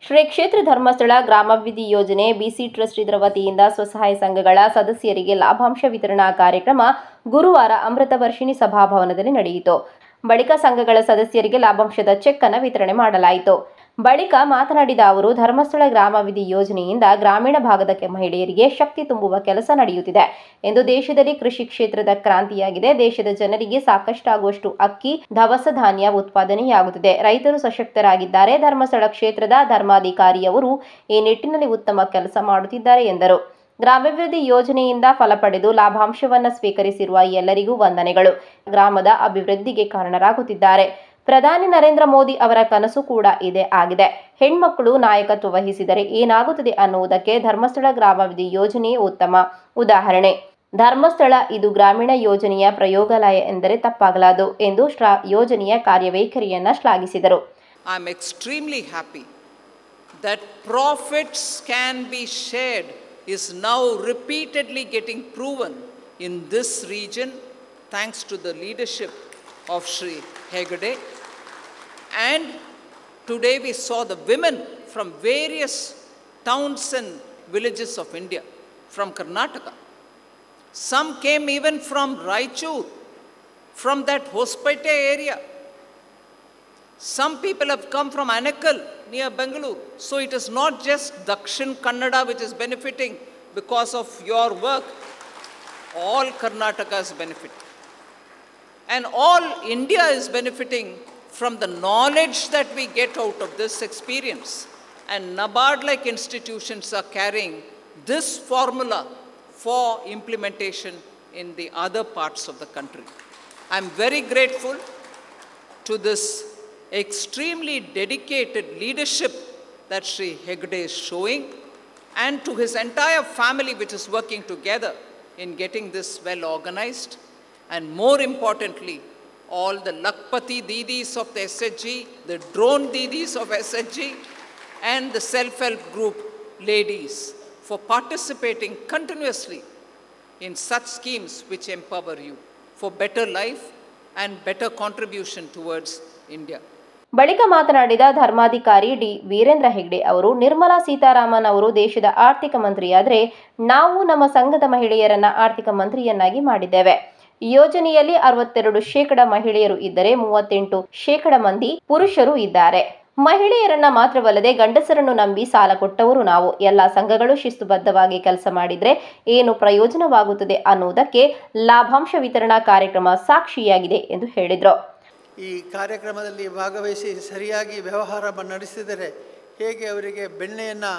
ಶ್ರೀ ಕ್ಷೇತ್ರ ಧರ್ಮಸ್ಥಳ ಗ್ರಾಮಾಭಿವೃದ್ಧಿ ಯೋಜನೆ ಬಿಸಿ ಟ್ರಸ್ಟ್ ಇದರ ವತಿಯಿಂದ ಸ್ವಸಹಾಯ ಸಂಘಗಳ ಸದಸ್ಯರಿಗೆ ಲಾಭಾಂಶ ವಿತರಣಾ ಕಾರ್ಯಕ್ರಮ ಗುರುವಾರ ಅಮೃತ ವರ್ಷಿಣಿ ಸಭಾಭವನದಲ್ಲಿ ನಡೆಯಿತು. ಬಳಿಕ ಸಂಘಗಳ ಸದಸ್ಯರಿಗೆ ಲಾಭಾಂಶದ ಚೆಕ್ ಅನ್ನು ವಿತರಣೆ ಮಾಡಲಾಯಿತು. ಬಳಿಕ ಮಾತನಾಡಿದ ಅವರು, ಧರ್ಮಸ್ಥಳ ಗ್ರಾಮಾಭಿವೃದ್ಧಿ ಯೋಜನೆಯಿಂದ ಗ್ರಾಮೀಣ ಭಾಗದ ಮಹಿಳೆಯರಿಗೆ ಶಕ್ತಿ ತುಂಬುವ ಕೆಲಸ ನಡೆಯುತ್ತಿದೆ ಎಂದು. ದೇಶದಲ್ಲಿ ಕೃಷಿ ಕ್ಷೇತ್ರದ ಕ್ರಾಂತಿಯಾಗಿದೆ. ದೇಶದ ಜನರಿಗೆ ಸಾಕಷ್ಟಾಗುವಷ್ಟು ಅಕ್ಕಿ, ದವಸ ಧಾನ್ಯ ಉತ್ಪಾದನೆಯಾಗುತ್ತಿದೆ. ರೈತರು ಸಶಕ್ತರಾಗಿದ್ದಾರೆ. ಧರ್ಮಸ್ಥಳ ಕ್ಷೇತ್ರದ ಧರ್ಮಾಧಿಕಾರಿಯವರು ಈ ನಿಟ್ಟಿನಲ್ಲಿ ಉತ್ತಮ ಕೆಲಸ ಮಾಡುತ್ತಿದ್ದಾರೆ ಎಂದರು. ಗ್ರಾಮಾಭಿವೃದ್ಧಿ ಯೋಜನೆಯಿಂದ ಫಲ ಪಡೆದು ಲಾಭಾಂಶವನ್ನು ಸ್ವೀಕರಿಸಿರುವ ಎಲ್ಲರಿಗೂ ವಂದನೆಗಳು. ಗ್ರಾಮದ ಅಭಿವೃದ್ಧಿಗೆ ಕಾರಣರಾಗುತ್ತಿದ್ದಾರೆ. ಪ್ರಧಾನಿ ನರೇಂದ್ರ ಮೋದಿ ಅವರ ಕನಸು ಕೂಡ ಇದೇ ಆಗಿದೆ. ಹೆಣ್ಮಕ್ಕಳು ನಾಯಕತ್ವ ವಹಿಸಿದರೆ ಏನಾಗುತ್ತದೆ ಅನ್ನುವುದಕ್ಕೆ ಧರ್ಮಸ್ಥಳ ಗ್ರಾಮಾಭಿವೃದ್ಧಿ ಯೋಜನೆಯೇ ಉತ್ತಮ ಉದಾಹರಣೆ. ಧರ್ಮಸ್ಥಳ ಇದು ಗ್ರಾಮೀಣ ಯೋಜನೆಯ ಪ್ರಯೋಗಾಲಯ ಎಂದರೆ ತಪ್ಪಾಗಲಾರದು ಎಂದು ಯೋಜನೆಯ ಕಾರ್ಯವೈಖರಿಯನ್ನು ಶ್ಲಾಘಿಸಿದರು. I am extremely happy that profits can be shared is now repeatedly getting proven in this region thanks to the leadership of Shri Hegde. And today we saw the women from various towns and villages of India, from Karnataka. Some came even from Raichur, from that Hospete area. Some people have come from Anekal near Bangalore. So it is not just Dakshin Kannada which is benefiting because of your work. All Karnataka is benefiting. And all India is benefiting from the knowledge that we get out of this experience. And NABARD-like institutions are carrying this formula for implementation in the other parts of the country. I am very grateful to this extremely dedicated leadership that Shri Hegde is showing, and to his entire family which is working together in getting this well organized, and more importantly, all the Lakpati Didis of the SHG, the drone Didis of SHG, and the self-help group ladies for participating continuously in such schemes which empower you for better life and better contribution towards India. ಬಳಿಕ ಮಾತನಾಡಿದ ಧರ್ಮಾಧಿಕಾರಿ D Veerendra Hegde ಅವರು, ನಿರ್ಮಲಾ ಸೀತಾರಾಮನ್ ಅವರು ದೇಶದ ಆರ್ಥಿಕ ಮಂತ್ರಿಯಾದರೆ ನಾವು ನಮ್ಮ ಸಂಘದ ಮಹಿಳೆಯರನ್ನ ಆರ್ಥಿಕ ಮಂತ್ರಿಯನ್ನಾಗಿ ಮಾಡಿದ್ದೇವೆ. ಯೋಜನೆಯಲ್ಲಿ 62% ಮಹಿಳೆಯರು ಇದ್ದರೆ 38% ಮಂದಿ ಪುರುಷರು ಇದ್ದಾರೆ. ಮಹಿಳೆಯರನ್ನ ಮಾತ್ರವಲ್ಲದೆ ಗಂಡಸರನ್ನು ನಂಬಿ ಸಾಲ ಕೊಟ್ಟವರು ನಾವು. ಎಲ್ಲ ಸಂಘಗಳು ಶಿಸ್ತುಬದ್ಧವಾಗಿ ಕೆಲಸ ಮಾಡಿದ್ರೆ ಏನು ಪ್ರಯೋಜನವಾಗುತ್ತದೆ ಅನ್ನುವುದಕ್ಕೆ ಲಾಭಾಂಶ ವಿತರಣಾ ಕಾರ್ಯಕ್ರಮ ಸಾಕ್ಷಿಯಾಗಿದೆ ಎಂದು ಹೇಳಿದರು. ಈ ಕಾರ್ಯಕ್ರಮದಲ್ಲಿ ಭಾಗವಹಿಸಿ ಸರಿಯಾಗಿ ವ್ಯವಹಾರ ನಡೆಸಿದರೆ ಹೇಗೆ ಅವರಿಗೆ ಬೆಣ್ಣೆಯನ್ನು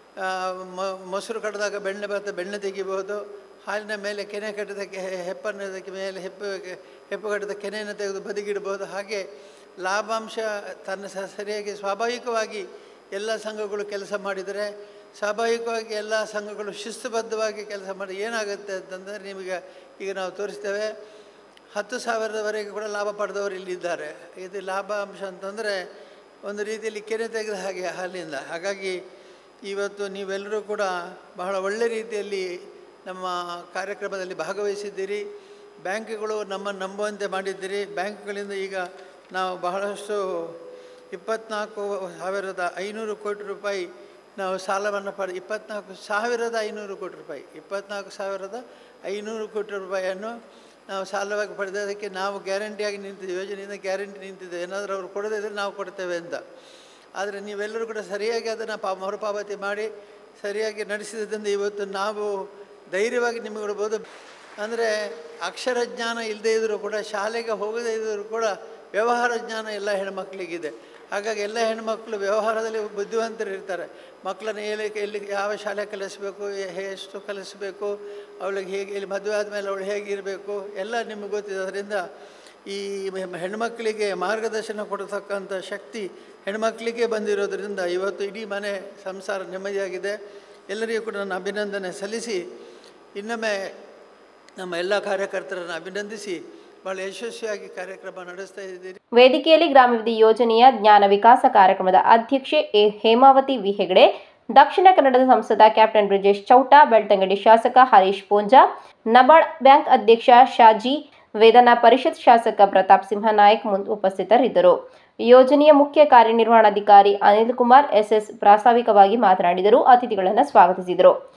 ಮೊಸರು ಕಟ್ಟಿದಾಗ ಬೆಣ್ಣೆ ಬರುತ್ತೆ, ಬೆಣ್ಣೆ ತೆಗಿಬಹುದು. ಹಾಲಿನ ಮೇಲೆ ಕೆನೆ ಕಟ್ಟಿದ ಹೆಪ್ಪನ್ನದಕ್ಕೆ ಮೇಲೆ ಹೆಪ್ಪು ಕಟ್ಟಿದ ಕೆನೆಯನ್ನು ತೆಗೆದು ಬದಿಗಿಡಬಹುದು. ಹಾಗೆ ಲಾಭಾಂಶ ಸರಿಯಾಗಿ ಸ್ವಾಭಾವಿಕವಾಗಿ ಎಲ್ಲ ಸಂಘಗಳು ಕೆಲಸ ಮಾಡಿದರೆ, ಸ್ವಾಭಾವಿಕವಾಗಿ ಎಲ್ಲ ಸಂಘಗಳು ಶಿಸ್ತುಬದ್ಧವಾಗಿ ಕೆಲಸ ಮಾಡಿ ಏನಾಗುತ್ತೆ ಅಂತಂದರೆ, ನಿಮಗೆ ಈಗ ನಾವು ತೋರಿಸ್ತೇವೆ 10,000ವರೆಗೆ ಕೂಡ ಲಾಭ ಪಡೆದವರು ಇಲ್ಲಿದ್ದಾರೆ. ಇದು ಲಾಭಾಂಶ ಅಂತಂದರೆ ಒಂದು ರೀತಿಯಲ್ಲಿ ಕೆನೆ ತೆಗೆದ ಹಾಗೆ ಹಾಲಿಂದ. ಹಾಗಾಗಿ ಇವತ್ತು ನೀವೆಲ್ಲರೂ ಕೂಡ ಬಹಳ ಒಳ್ಳೆ ರೀತಿಯಲ್ಲಿ ನಮ್ಮ ಕಾರ್ಯಕ್ರಮದಲ್ಲಿ ಭಾಗವಹಿಸಿದ್ದೀರಿ. ಬ್ಯಾಂಕ್ಗಳು ನಮ್ಮನ್ನು ನಂಬುವಂತೆ ಮಾಡಿದ್ದೀರಿ. ಬ್ಯಾಂಕ್ಗಳಿಂದ ಈಗ ನಾವು ಬಹಳಷ್ಟು 24,500 ಕೋಟಿ ರೂಪಾಯಿ ನಾವು ಸಾಲವನ್ನು 24,500 ಕೋಟಿ ರೂಪಾಯಿ 24,500 ಕೋಟಿ ರೂಪಾಯಿಯನ್ನು ನಾವು ಸಾಲವಾಗಿ ಪಡೆದದಕ್ಕೆ ನಾವು ಗ್ಯಾರಂಟಿಯಾಗಿ ನಿಂತಿದ್ದೆ. ಯೋಜನೆಯಿಂದ ಗ್ಯಾರಂಟಿ ನಿಂತಿದೆ. ಏನಾದರೂ ಅವರು ಕೊಡದೇ ಇದ್ದರೆ ನಾವು ಕೊಡ್ತೇವೆ ಅಂತ. ಆದರೆ ನೀವೆಲ್ಲರೂ ಕೂಡ ಸರಿಯಾಗಿ ಅದನ್ನು ಮರುಪಾವತಿ ಮಾಡಿ ಸರಿಯಾಗಿ ನಡೆಸಿದ್ದರಿಂದ ಇವತ್ತು ನಾವು ಧೈರ್ಯವಾಗಿ ನಿಮಗೆ ಕೊಡ್ಬೋದು. ಅಂದರೆ ಅಕ್ಷರ ಜ್ಞಾನ ಇಲ್ಲದೇ ಇದ್ದರೂ ಕೂಡ, ಶಾಲೆಗೆ ಹೋಗದೇ ಇದ್ದರೂ ಕೂಡ ವ್ಯವಹಾರ ಜ್ಞಾನ ಎಲ್ಲ ಹೆಣ್ಮಕ್ಳಿಗಿದೆ. ಹಾಗಾಗಿ ಎಲ್ಲ ಹೆಣ್ಮಕ್ಳು ವ್ಯವಹಾರದಲ್ಲಿ ಬುದ್ಧಿವಂತರು ಇರ್ತಾರೆ. ಮಕ್ಕಳನ್ನು ಎಲ್ಲಿ ಯಾವ ಶಾಲೆ ಕಲಿಸಬೇಕು, ಎಷ್ಟು ಕಲಿಸಬೇಕು, ಅವಳಿಗೆ ಹೇಗೆ, ಇಲ್ಲಿ ಮದುವೆ ಆದಮೇಲೆ ಅವಳು ಹೇಗಿರಬೇಕು ಎಲ್ಲ ನಿಮಗೆ ಗೊತ್ತಿದೆ. ಅದರಿಂದ ಈ ಹೆಣ್ಮಕ್ಕಳಿಗೆ ಮಾರ್ಗದರ್ಶನ ಕೊಡತಕ್ಕಂಥ ಶಕ್ತಿ ಹೆಣ್ಮಕ್ಳಿಗೆ ಬಂದಿರೋದ್ರಿಂದ ಇವತ್ತು ಇಡೀ ಮನೆ ಸಂಸಾರ ನೆಮ್ಮದಿಯಾಗಿದೆ. ಎಲ್ಲರಿಗೂ ಕೂಡ ನಾನು ಅಭಿನಂದನೆ ಸಲ್ಲಿಸಿ ಇನ್ನೊಮ್ಮೆ ನಮ್ಮ ಎಲ್ಲ ಕಾರ್ಯಕರ್ತರನ್ನು ಅಭಿನಂದಿಸಿ ಬಹಳ ಯಶಸ್ವಿಯಾಗಿ ಕಾರ್ಯಕ್ರಮ ನಡೆಸ್ತಾ ಇದ್ದೀರಿ. ವೇದಿಕೆಯಲ್ಲಿ ಗ್ರಾಮಾಭಿವೃದ್ಧಿ ಯೋಜನೆಯ ಜ್ಞಾನ ವಿಕಾಸ ಕಾರ್ಯಕ್ರಮದ ಅಧ್ಯಕ್ಷೆ ಹೇಮಾವತಿ ವಿ ಹೆಗಡೆ, ದಕ್ಷಿಣ ಕನ್ನಡದ ಸಂಸದ ಕ್ಯಾಪ್ಟನ್ ಬ್ರಿಜೇಶ್ ಚೌಟಾ, ಬೆಳ್ತಂಗಡಿ ಶಾಸಕ ಹರೀಶ್ ಪೂಂಜಾ, ನಬಾರ್ಡ್ ಬ್ಯಾಂಕ್ ಅಧ್ಯಕ್ಷ ಶಾಜಿ, ವೇದನಾ ಪರಿಷತ್ ಶಾಸಕ ಪ್ರತಾಪ್ ಸಿಂಹ ನಾಯಕ್ ಉಪಸ್ಥಿತರಿದ್ದರು. ಯೋಜನೆಯ ಮುಖ್ಯ ಕಾರ್ಯನಿರ್ವಹಣಾಧಿಕಾರಿ ಅನಿಲ್ ಕುಮಾರ್ ಎಸ್ಎಸ್ ಪ್ರಾಸ್ತಾವಿಕವಾಗಿ ಮಾತನಾಡಿದರು. ಅತಿಥಿಗಳನ್ನು ಸ್ವಾಗತಿಸಿದರು.